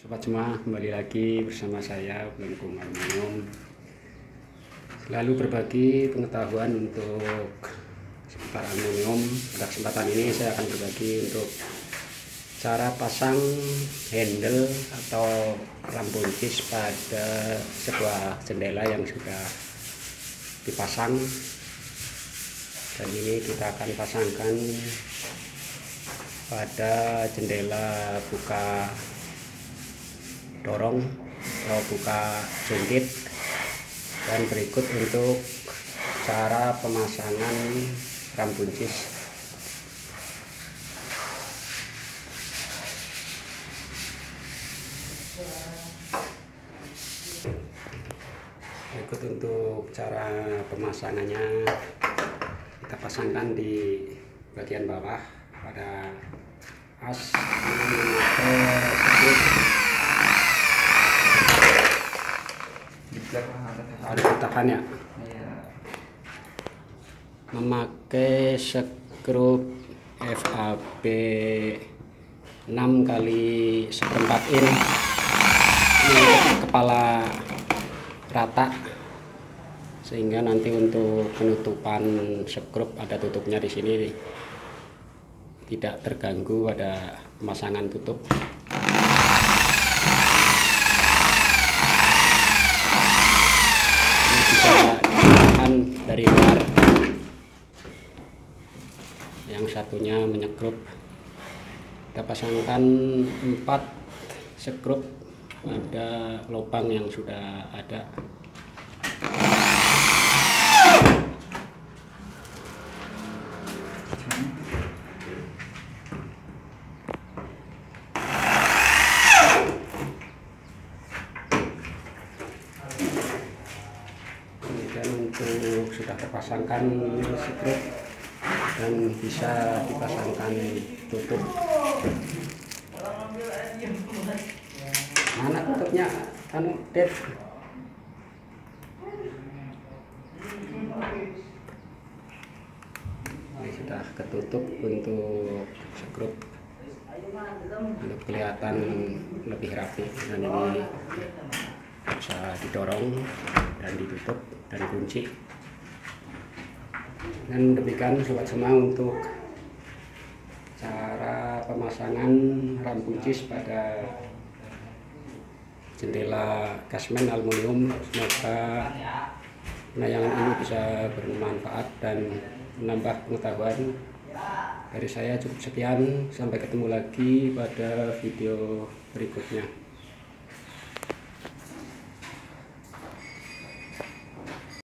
Sobat semua, kembali lagi bersama saya Belengkung Aluminium. Selalu berbagi pengetahuan untuk seputar aluminium. Pada kesempatan ini saya akan berbagi untuk cara pasang handle atau lampu buncis pada sebuah jendela yang sudah dipasang. Dan ini kita akan pasangkan pada jendela buka dorong atau buka jungkit. Dan berikut untuk cara pemasangan ram buncis. Berikut untuk cara pemasangannya. Kita pasangkan di bagian bawah pada as ada petakan ya, memakai skrup FAB 6 kali 1/4 in ini kepala rata, sehingga nanti untuk penutupan skrup ada tutupnya di sini, tidak terganggu ada pemasangan tutup. Dari luar, yang satunya menyekrup. Kita pasangkan 4 skrup pada lubang yang sudah ada. Untuk sudah terpasangkan skrup dan bisa dipasangkan tutup. Mana tutupnya? Ded. Ini sudah ketutup untuk skrup, untuk kelihatan lebih rapi. Dan ini bisa didorong dan ditutup dan kunci. Dan demikian sobat semua untuk cara pemasangan ram buncis pada jendela kasmen aluminium. Semoga penayangan ini bisa bermanfaat dan menambah pengetahuan. Dari saya cukup sekian, sampai ketemu lagi pada video berikutnya.